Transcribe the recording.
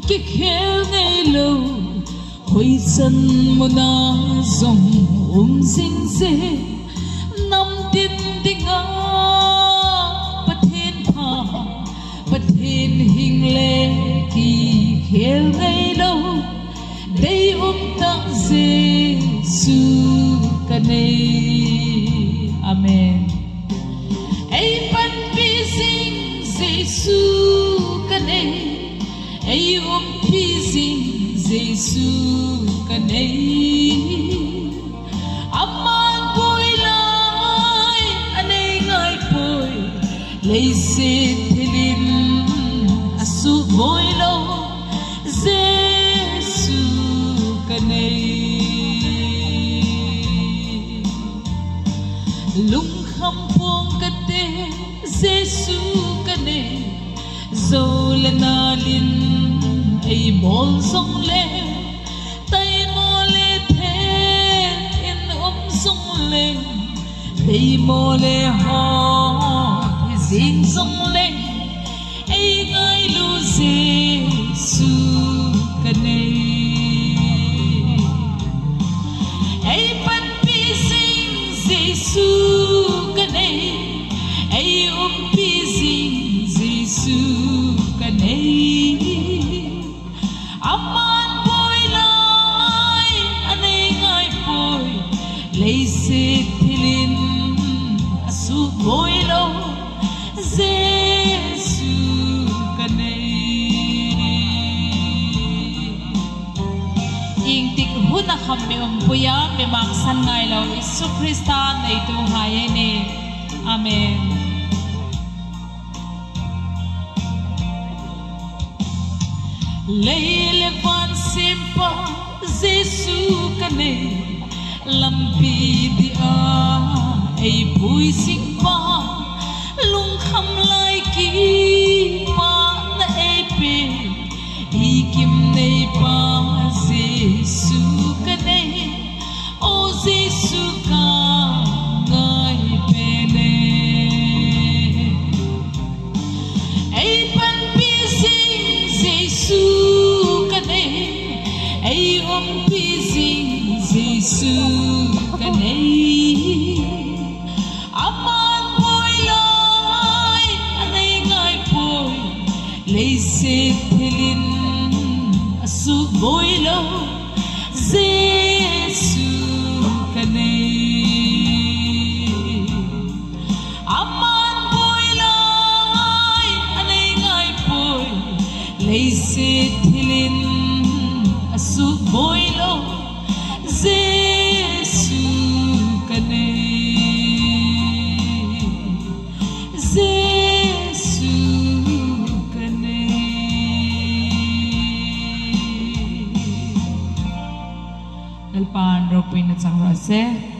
cái khéo ngày lâu hồi chân một na dòng sinh dê năm tin tình ngã bất thiên thà bất thiên hình lệ kỳ khéo ngày lâu đây ta Giêsu cái này amen ai ban vi sinh Giêsu cái này ai vi sinh Giêsu cái này aman bồi lại anh ấy ngài bồi lấy xe thiên asu bồi lâu Giêsu cái này lung khăm phong cái tên Giêsu cái này dầu là na linh ai bol song le tay mo le the in song le tay mo le ho zing song le ai ngai lu Giêsu cái này ai ban pi sing Giêsu cái này ai pi sing Giêsu cái này aman bồi lại anh ấy ngài bồi lấy xe thiên asu bồi lâu Giêsu cái này yên tích hút na khăm mi puya mi mang san ngài lâu Giêsu Christa này tu hai nè amen. Lấy lệ van simpa Giêsu cái này làm pi đi ai bùi sinh ba lung khăm lại kỳ mà na ai pe đi kim này ba Giêsu cái này ô Giêsu ca ngài pe này ai ban pi sinh Giêsu ai pi sing Giêsu cái này aman bồi lại anh ấy ngài bồi lấy xe thiên asu bồi lâu Giêsu cái này aman bồi lại anh ấy ngài bồi lấy xe thiên asu bồi lâu Giêsu cái này Giêsu cái này Alpan ropin at sang rase